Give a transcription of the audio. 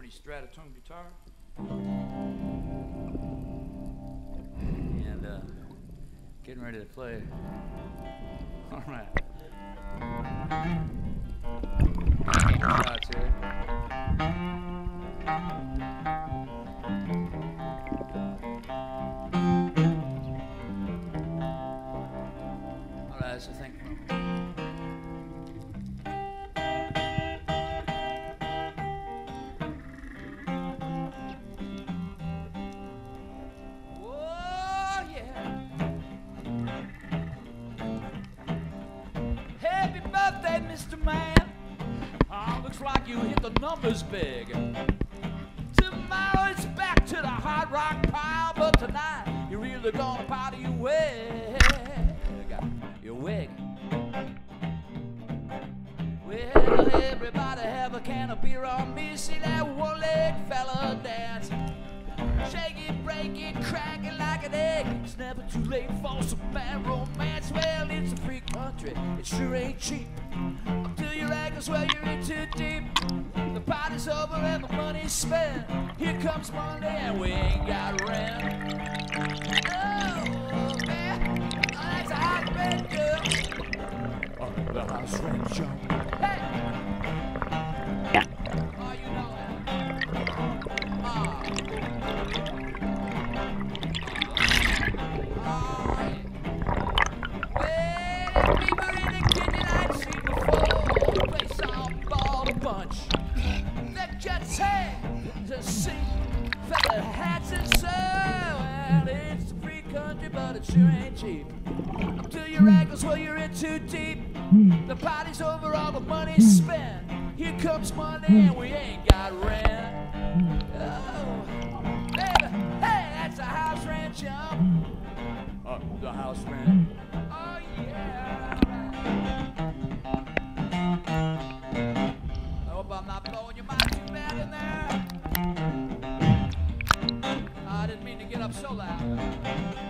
pretty stratotone guitar. And getting ready to play. All right. Shots here. All right, so thank you. Mr. Man, looks like you hit the numbers big. Tomorrow it's back to the hard rock pile, but tonight you're really gonna powder your wig. Your wig. Well, everybody have a can of beer on me. See that one-legged fella dance. Shake it, break it, crack it like an egg. It's never too late for some bad romance. Well, it's a free country, it sure ain't cheap. Until your ankles, well, you're in too deep. The party's over and the money's spent. Here comes Monday and we ain't got rent. Oh, man, that's a hot red girl. Oh, the house rent jump. Hey! Oh, you know that. Oh. To see fella hats and so, well, it's a free country, but it sure ain't cheap. Up to your ankles, well, you're in too deep. The party's over, all the money's spent. Here comes Monday, and we ain't got rent. Oh, baby, hey, that's a house rent jump. The house rent. Oh, yeah. I hope I'm not blowing your mind too bad in there. I didn't mean to get up so loud.